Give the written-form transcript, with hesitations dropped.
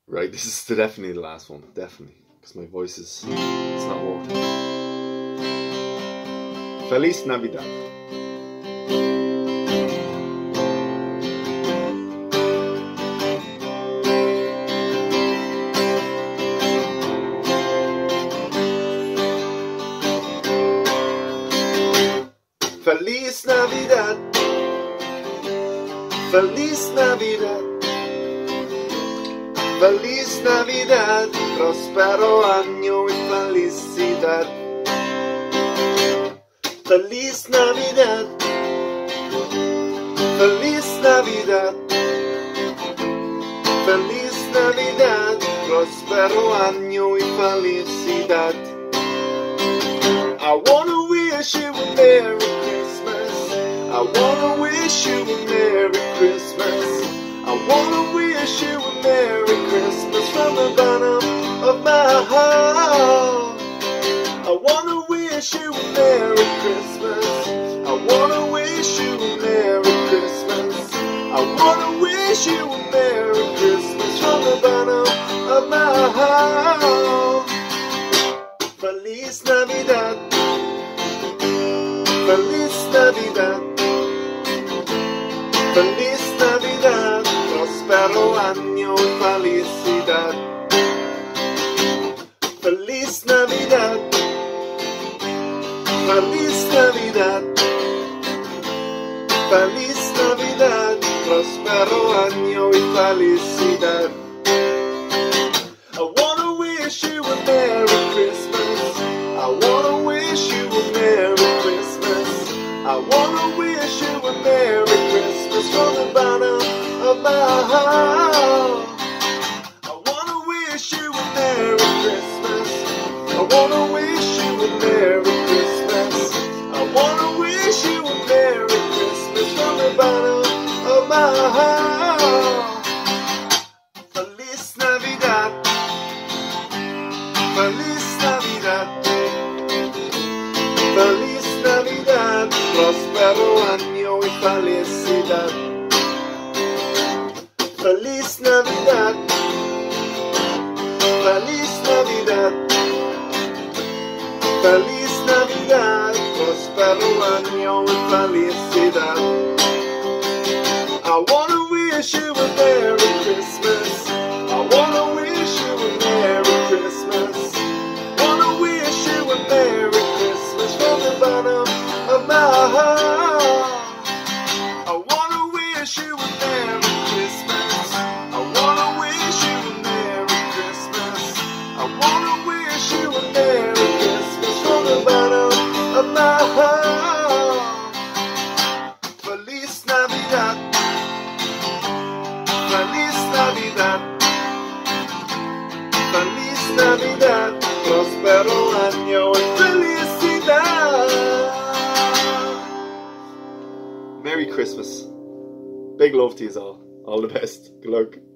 Right, this is definitely the last one, definitely, because my voice is, it's not working. Feliz Navidad. Feliz Navidad. Feliz Navidad. Feliz Navidad, prospero año y felicidad. Feliz Navidad, Feliz Navidad, Feliz Navidad, prospero año y felicidad. I wanna wish you a Merry Christmas. I wanna wish you a Merry Christmas. I wanna wish you a Merry Christmas from the bottom of my heart. I wanna wish you a Merry Christmas. I wanna wish you a Merry Christmas. I wanna wish you a Merry Christmas from the bottom of my heart. Feliz Navidad. Feliz Navidad. Feliz Navidad, prospero año y felicidad. Feliz Navidad, Feliz Navidad, Feliz Navidad, prospero año y felicidad. I wanna wish you a Merry Christmas. I wanna wish you a Merry Christmas. I wanna wish you a Merry Christmas from the bottom of my heart. I wanna wish you a Merry Christmas. I wanna wish you a Merry Christmas. I wanna wish you a Merry Christmas from the bottom of my heart. Feliz Navidad. Feliz Navidad. Feliz Navidad, prospero año y felicidad. Feliz Navidad, Feliz Navidad, Feliz Navidad, prospero año y felicidad. I wanna wish you a Merry Christmas. I wanna wish you a Merry Christmas. Wanna wish you a Merry Christmas from the bottom of my heart. I wanna wish you a Merry Christmas. I wanna wish you a Merry Christmas. I wanna wish you a Merry Christmas from the bottom of my heart. Feliz Navidad. Feliz Navidad. Feliz Navidad, prospero año y felicidad. Merry Christmas. Big love to you all. All the best. Good luck.